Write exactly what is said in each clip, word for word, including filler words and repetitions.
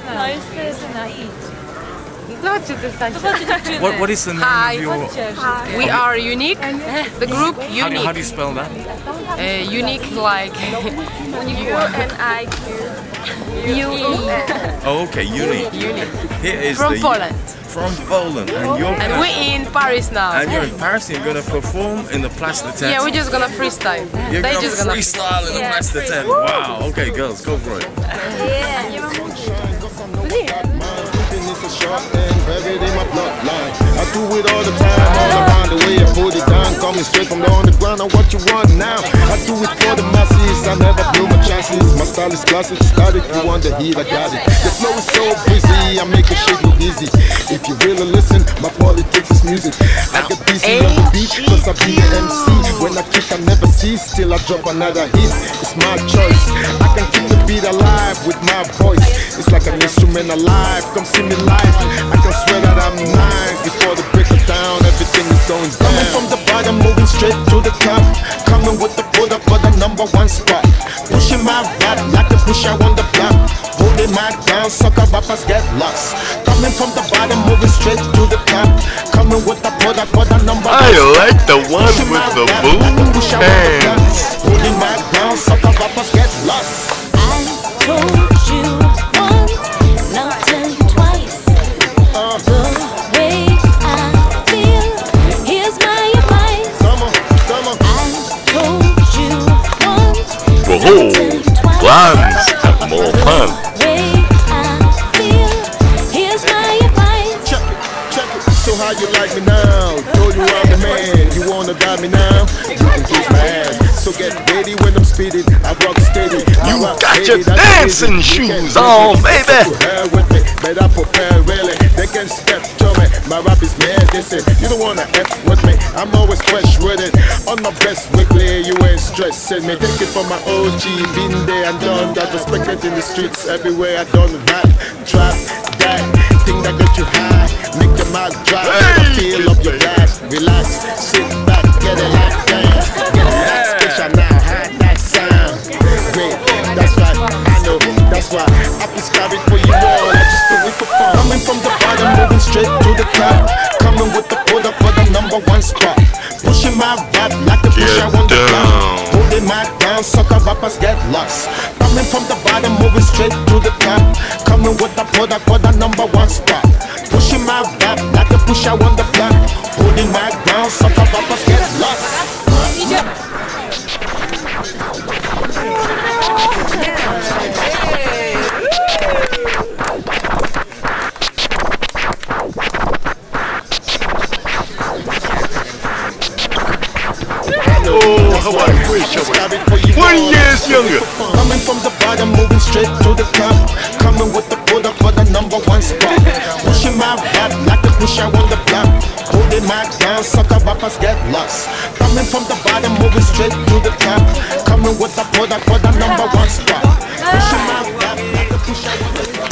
No, jest syna, idź. Zobaczcie, to stańcie. What, what is the name Hi. of your... We are Unique. The group How do, Unique. how do you spell that? Uh, unique like U N I Q. U E. Oh, okay, Unique. Unique. Here is From the... Poland. From Poland. And you're, And we're in Paris now. and you're in Paris and you're going to perform in the Place de Tête. Yeah, we're just gonna freestyle. You're They going to just gonna freestyle in the Yeah, Place de Tête. Wow, okay girls, go for it. Buried in my bloodline. I do it all the time, all around the way. I put it down, coming straight from the underground. Now what you want now? I do it for the masses. I never blew my chances. My style is classic. Started, you want the heat, I got it. The flow is so busy, I make the shit look easy. If you really listen, my politics is music. I get busy on the beat, cause I be the M C. When I kick, I never cease, till I drop another hit. It's my choice. I can keep the beat alive with my voice. It's like an instrument alive. Come see me live. I can swear that I'm nice. Before the break it down, everything is going down. Coming from the bottom, moving straight to the top. Coming with the put up for the number one spot. Pushing my rap like the pusher on the block. Holding my down, sucker rappers get lost. Coming from the bottom, moving straight to the top. Coming with the put up for the number one I spot. like the one with the boom hands. Holding my down, sucker rappers get lost. I told you once, not tell you twice. The way I feel, here's my advice. Come on, come on. I told you once, not Whoa, tell you twice. blondes have more fun. The way I feel, here's my advice. Check it, check it. So how you like me now? Told you I'm the man. You wanna got me now? You can kiss my ass. So get ready when I'm speeding. I rock steady. You got your dancing shoes on, baby. With me, better prepare really. They can step to me. My rap is medicine. You don't wanna F with me. I'm always fresh with it. On my best weekly, you ain't stressing me. Take it from my O G. Been there and done that. Respected in the streets everywhere. I done rap, trap, that thing that get you high. Make your mouth dry. Hey. Feel up your ass. Relax, sit back, get it like dance. Get it like special now. Hide that sound. Great, that's right. I know. That's why I prescribe it for you all. I just do it for fun. Coming from the bottom, moving straight to the top. Coming with the put up for the number one spot. Pushing my rap like the pusher on the block. Holding my down, sucker rappers get lost. Coming from the bottom, moving straight to the top. Coming with the put up for the number one spot. Pushing my rap like the pusher on the block. Holding my down, sucker rappers get lost. Oh, how I wish I was one years younger. Coming from the bottom, moving straight to the top. Coming with the put up for the number one spot. Pushing my rap like the pusher on the block. Holding my down, sucker rappers get lost. Coming from the bottom, moving straight to the top. Coming with the put up for the number one spot. Pushing my rap like the pusher on the block.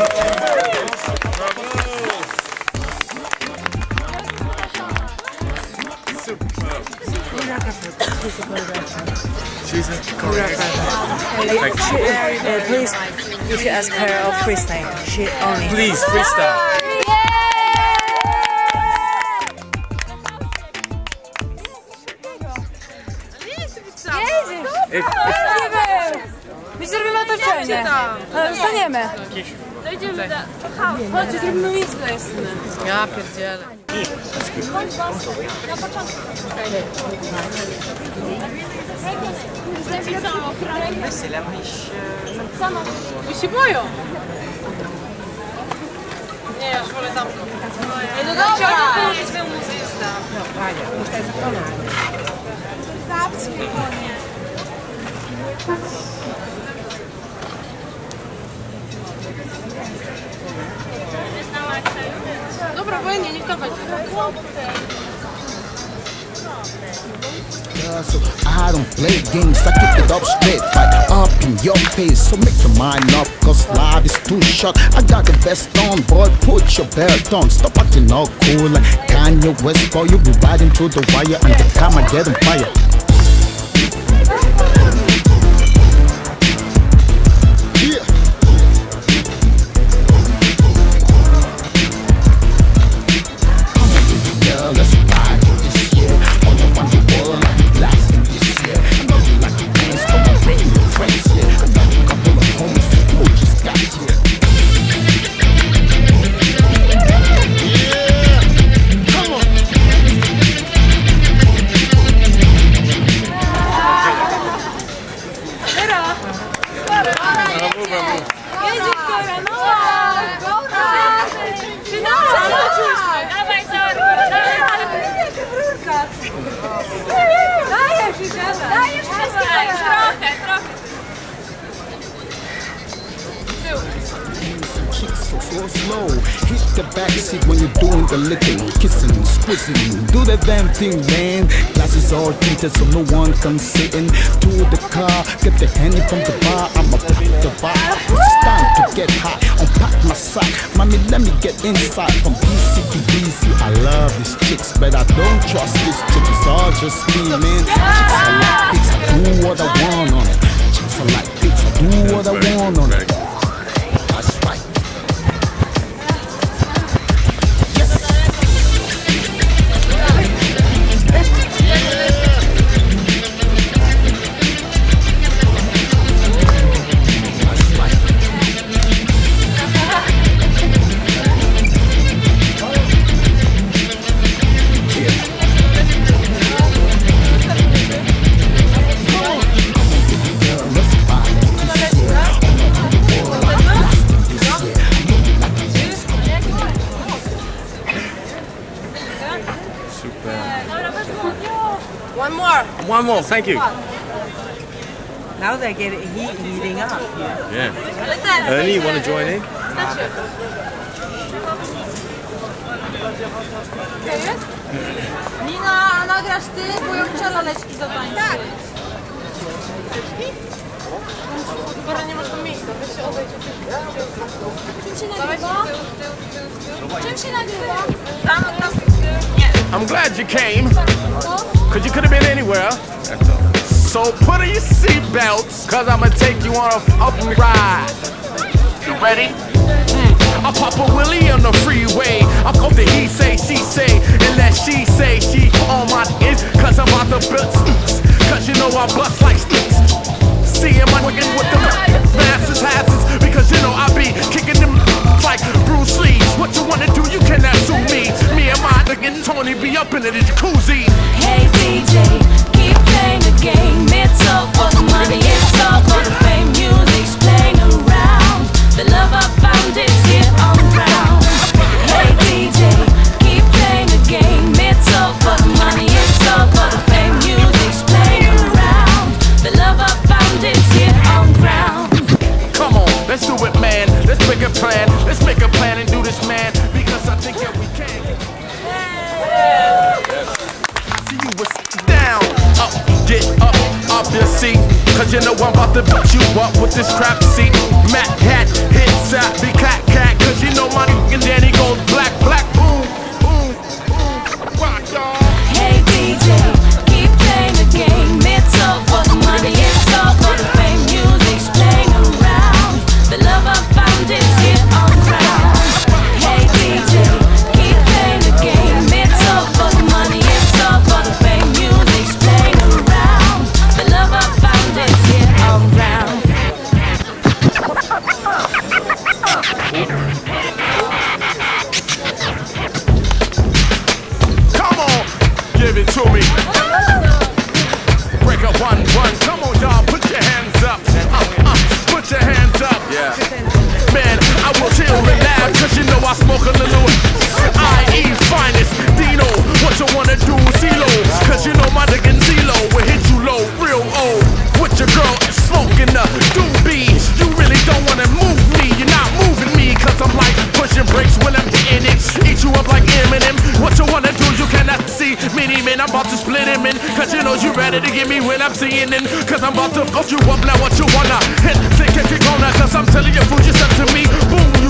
She's a choreographer. Thank you. Uh, please, if you ask her of freestyle, she only. Please, freestyle. If, My zrobimy otoczenie. Staniemy. Dojdziemy do... Chodźcie, zrobimy miejsce na Justyny. Ja pierdzielę. Bo się boją. Nie, ja już wolę tamto. No dobra! Jest miał muzysta. Dobra, fajnie, niech to będzie. So I don't play games, I keep it up straight, right up in your face. So make your mind up, cause life is too short. I got the best on, boy, put your belt on. Stop acting all cool like Kanye West, boy. You be riding through the wire and the camera getting fire. so, so slow. Hit the backseat when you're doing the licking, kissing, squeezing. Do the damn thing, man. Glasses all tinted so no one can sit in. To the car, get the handy from the bar. I'ma put the bar. It's time to get hot. Unpack my sack, mommy, let me get inside. From B C to B C, I love these chicks, but I don't trust these chicks. It's all just me, man. Chicks are like pigs, I do what I want on it. Chicks are like pigs, I do what I want on it. That's right. One more. One more, thank you. Now they get it heat heating up. Yeah. Ernie, you want to join in? Nina, a nagrasz ty, bo ja muszę laleczki zatańczyć. Tak. Chyba nie masz tam miejsca, weź się odejdź. Czym się nagrywa? Czym się nagrywa? Tam, tam. Nie. I'm glad you came, cause you could have been anywhere. So put on your seatbelts, cause I'ma take you on a fucking ride. You ready? Mm. I pop a wheelie on the freeway. I go to he say, she say, and let she say she on my is, cause I'm about to build snooks. Cause you know I bust like snooks. Seeing my wicked with the masses passes, because you know I be kicking them like Bruce Lee. What you wanna do, you cannot sue me. Me and my nigga Tony be up in the jacuzzi. Hey D J, keep playing the game. It's all for the money, it's all for the fame. Music's playing around. The love I found is here on ground. Hey D J, keep playing the game. It's all for the money, it's all for the fame. Music's playing around. The love I found is here on ground. Come on, let's do it, man. Let's make a plan. Let's make a plan and do this, man. Because I think that we can. I see you was down. Up, get up, off your seat. Cause you know I'm about to beat you up with this crap seat. Matt hat, hits out, be cat cat. Cause you know my and Danny goes black, black, boom, boom, boom. Rock, y'all. Hey D J, keep playing the game. It's all for the money, it's all for the fame. Music's playing around. The love I found is here on ground. Hey D J, keep playing the game. It's all for the money, it's all for the fame. Music's playing around. The love I found is here on ground. Come on, give it to me. Break up one, one. Come on, y'all, put your hands up. Uh, uh, put your hands up. Yeah. Man, I will chill, relax, cause you know I smoke a little I E finest. Dino, what you wanna do, CeeLo? Cause you know my nigga CeeLo will hit you low, real old. With your girl smoking the doobie. You really don't wanna move me, you're not moving me. Cause I'm like pushing brakes when I'm hitting it. Eat you up like Eminem. What you wanna do, you cannot see. Mini man, I'm about to split him in. Cause you know you ready to get me when I'm seeing it. Cause I'm about to fuck you up, now what you wanna hit, sick, kick, kick, on. Cause I'm telling you, fool, you step to me. Boom,